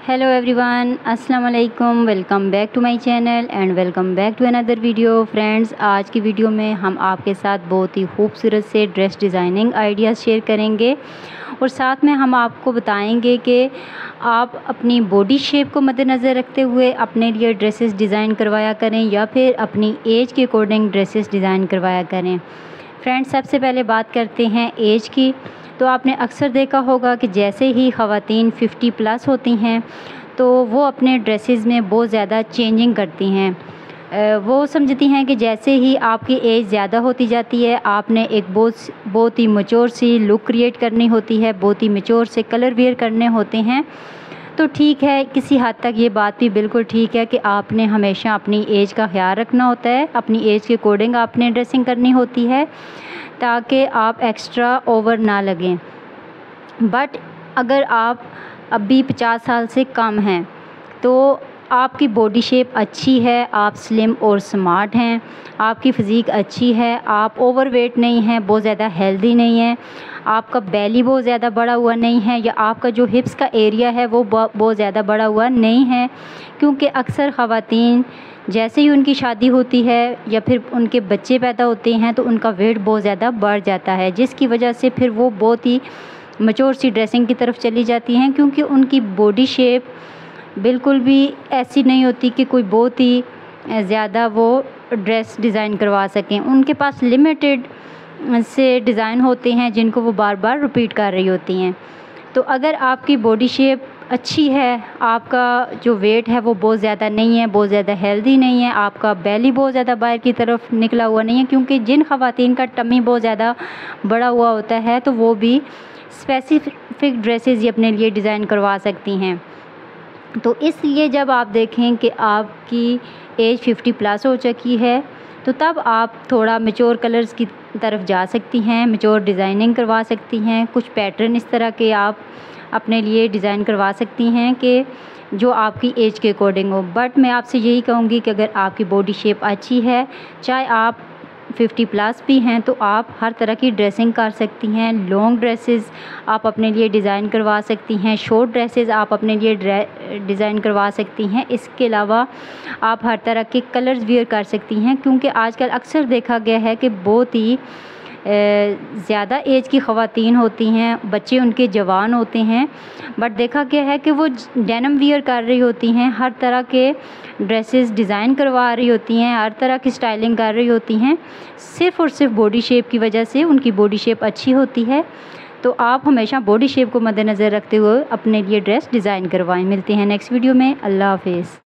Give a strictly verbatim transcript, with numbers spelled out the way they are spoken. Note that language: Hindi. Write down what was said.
हेलो एवरीवन, अस्सलाम वालेकुम। Welcome back to my channel and welcome back to another video. Friends, आज की वीडियो में हम आपके साथ बहुत ही खूबसूरत से ड्रेस डिज़ाइनिंग आइडियाज़ शेयर करेंगे और साथ में हम आपको बताएंगे कि आप अपनी बॉडी शेप को मद्देनज़र रखते हुए अपने लिए ड्रेसेस डिज़ाइन करवाया करें या फिर अपनी एज के अकॉर्डिंग ड्रेसेस डिज़ाइन करवाया करें। फ्रेंड्स, सबसे पहले बात करते हैं एज की। तो आपने अक्सर देखा होगा कि जैसे ही ख़वातीन फिफ्टी प्लस होती हैं तो वो अपने ड्रेसेस में बहुत ज़्यादा चेंजिंग करती हैं। वो समझती हैं कि जैसे ही आपकी एज ज़्यादा होती जाती है आपने एक बहुत बहुत ही मैच्योर सी लुक क्रिएट करनी होती है, बहुत ही मैच्योर से कलर वेयर करने होते हैं। तो ठीक है, किसी हद तक ये बात भी बिल्कुल ठीक है कि आपने हमेशा अपनी एज का ख्याल रखना होता है, अपनी एज के अकॉर्डिंग आपने ड्रेसिंग करनी होती है ताकि आप एक्स्ट्रा ओवर ना लगें। बट अगर आप अभी पचास साल से कम हैं तो आपकी बॉडी शेप अच्छी है, आप स्लिम और स्मार्ट हैं, आपकी फ़िज़ीक अच्छी है, आप ओवरवेट नहीं हैं, बहुत ज़्यादा हेल्दी नहीं हैं, आपका बेली बहुत ज़्यादा बड़ा हुआ नहीं है या आपका जो हिप्स का एरिया है वो बहुत ज़्यादा बड़ा हुआ नहीं है। क्योंकि अक्सर ख़वातीन जैसे ही उनकी शादी होती है या फिर उनके बच्चे पैदा होते हैं तो उनका वेट बहुत ज़्यादा बढ़ जाता है, जिसकी वजह से फिर वो बहुत ही मैच्योर सी ड्रेसिंग की तरफ चली जाती हैं, क्योंकि उनकी बॉडी शेप बिल्कुल भी ऐसी नहीं होती कि कोई बहुत ही ज़्यादा वो ड्रेस डिज़ाइन करवा सकें। उनके पास लिमिटेड से डिज़ाइन होते हैं जिनको वो बार बार रिपीट कर रही होती हैं। तो अगर आपकी बॉडी शेप अच्छी है, आपका जो वेट है वो बहुत ज़्यादा नहीं है, बहुत ज़्यादा हेल्दी नहीं है, आपका बेली बहुत ज़्यादा बाहर की तरफ निकला हुआ नहीं है, क्योंकि जिन ख़वातीन का टमी बहुत ज़्यादा बड़ा हुआ होता है तो वो भी स्पेसिफिक ड्रेसेस ही अपने लिए डिज़ाइन करवा सकती हैं। तो इसलिए जब आप देखें कि आपकी एज फिफ्टी प्लस हो चुकी है तो तब आप थोड़ा मैच्योर कलर्स की तरफ जा सकती हैं, मैच्योर डिज़ाइनिंग करवा सकती हैं। कुछ पैटर्न इस तरह के आप अपने लिए डिज़ाइन करवा सकती हैं कि जो आपकी एज के अकॉर्डिंग हो। बट मैं आपसे यही कहूँगी कि अगर आपकी बॉडी शेप अच्छी है, चाहे आप फिफ्टी प्लस भी हैं, तो आप हर तरह की ड्रेसिंग कर सकती हैं। लॉन्ग ड्रेसेस आप अपने लिए डिज़ाइन करवा सकती हैं, शॉर्ट ड्रेसेस आप अपने लिए डिज़ाइन करवा सकती हैं। इसके अलावा आप हर तरह के कलर्स वेयर कर सकती हैं, क्योंकि आजकल अक्सर देखा गया है कि बहुत ही ज़्यादा एज की ख़वातीन होती हैं, बच्चे उनके जवान होते हैं, बट देखा गया है कि वो डेनिम वियर कर रही होती हैं, हर तरह के ड्रेसेस डिज़ाइन करवा रही होती हैं, हर तरह की स्टाइलिंग कर रही होती हैं, सिर्फ़ और सिर्फ बॉडी शेप की वजह से। उनकी बॉडी शेप अच्छी होती है। तो आप हमेशा बॉडी शेप को मद्देनज़र रखते हुए अपने लिए ड्रेस डिज़ाइन करवाएं। मिलते हैं नेक्स्ट वीडियो में। अल्लाह हाफ़िज़।